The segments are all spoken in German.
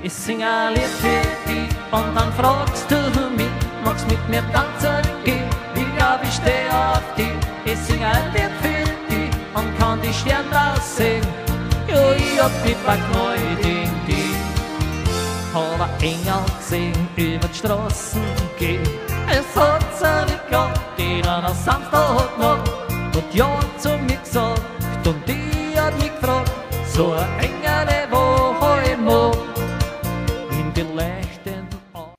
Ich sing ein Lied für dich und dann fragst du mich, magst mit mir tanzen gehen? Ich glaub, ich steh auf dich. Ich sing ein Lied für dich und kann die Sterne raussehen. Jo, ich hab die verknallt in dich. Hab ein Engel gesehen, über die Straßen gehen. Es hat seine gehabt, die dann am Samstag noch und ja zu mir gesagt und die hat mich gefragt, so ein Engel, wo ich mag, in die leuchtenden Augen.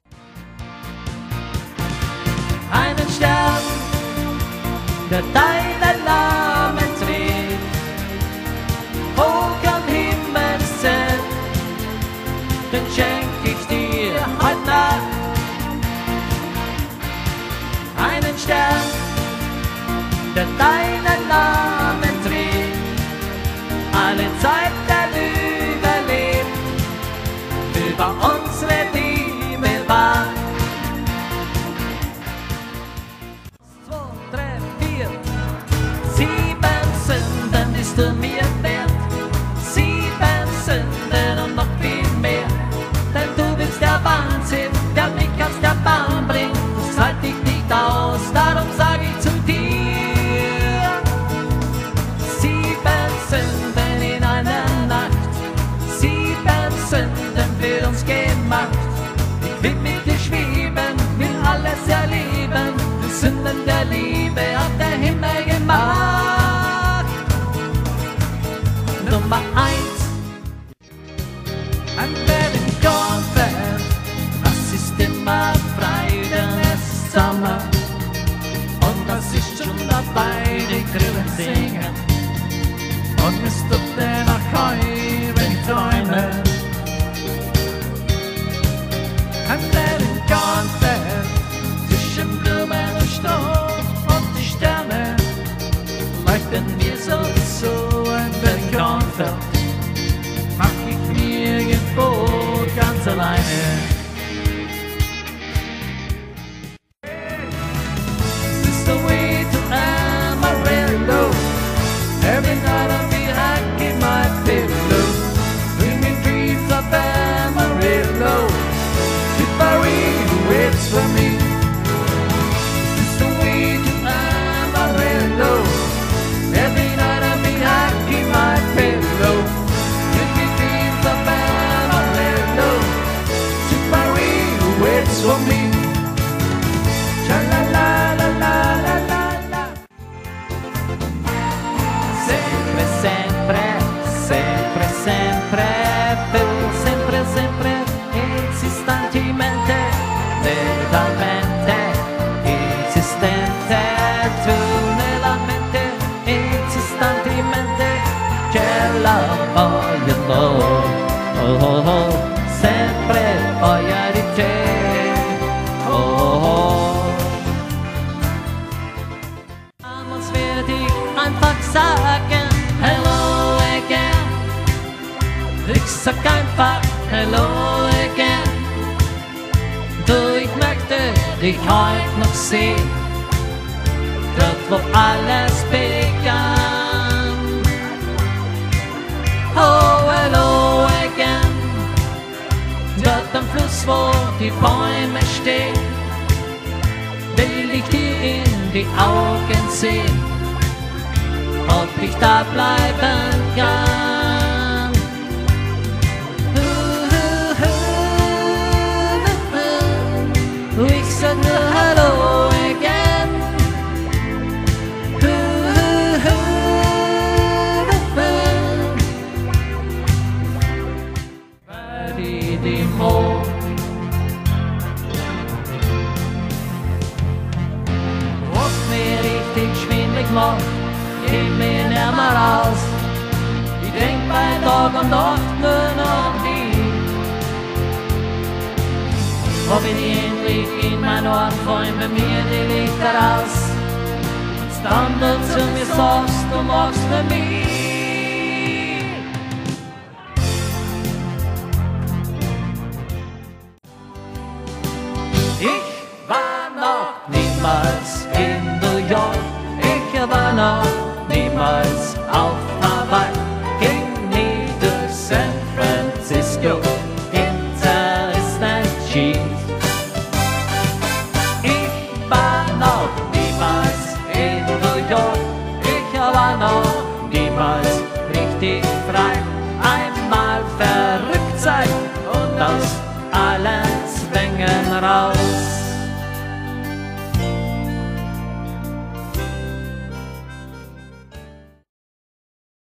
Einen Stern, der deinen Namen trägt, hoch am Himmel sind, den schenk ich dir heute Nacht. Einen Stern, der deinen Namen trägt, alle Zeit überlebt, über unsere Liebe wacht. 2, 3, 4, 7 Sünden ist du mir wert, 7 Sünden und noch viel mehr, denn du bist der Wahnsinn, der mich aus der Bahn bringt, das halt ich nicht aus, darum sag ich zu dir. 7 Sünden in einer Nacht, 7 Sünden für uns gemacht. Ich will mit dir schweben, will alles erleben, die Sünden der Liebe hat der Himmel gemacht. Nummer 1, ein Wedding Concert, das ist immer Freude, es ist Sommer und das ist schon dabei, die Grillen singen und es tut dir nach heu, wenn ich träume. Ein Wedding Concert zwischen Blumen und Stroh und die Sterne leuchten mir so ein Wedding Concert mach ich mir irgendwo ganz alleine. This is the way to Amarillo. Every night I'll be hacking my pillow, dreaming dreams of Amarillo. Tipperary waits for me. This is the way to Amarillo. Every night I'll be hacking my pillow, dreaming dreams of Amarillo. Tipperary waits for me. Cha la la la la la la la. Sempre, sempre, sempre, sempre, per sempre, sempre, insistentemente, verbalmente, esistente, tu nella mente, insistentemente, c'è la voglia, oh, oh, oh, sempre voglia di te, oh, oh. Damals werde ich einfach sagen, hello again. Ich sag einfach, hello again. Du, ich möchte dich heute noch sehen, dort wo alles begann. Oh, hello again. Dort am Fluss, wo die Bäume stehen, will ich dir in die Augen sehen, ob ich da bleiben kann. Ich sag nur hello again. Die Mond. Was mir richtig schwindlig macht, geht mir nimmer raus. Ich denk bei Tag und Nacht nur noch an dich. Hab ich endlich in mein Ohren, fallen bei mir die Lichter aus. Und dann du zu mir sagst, du machst für mich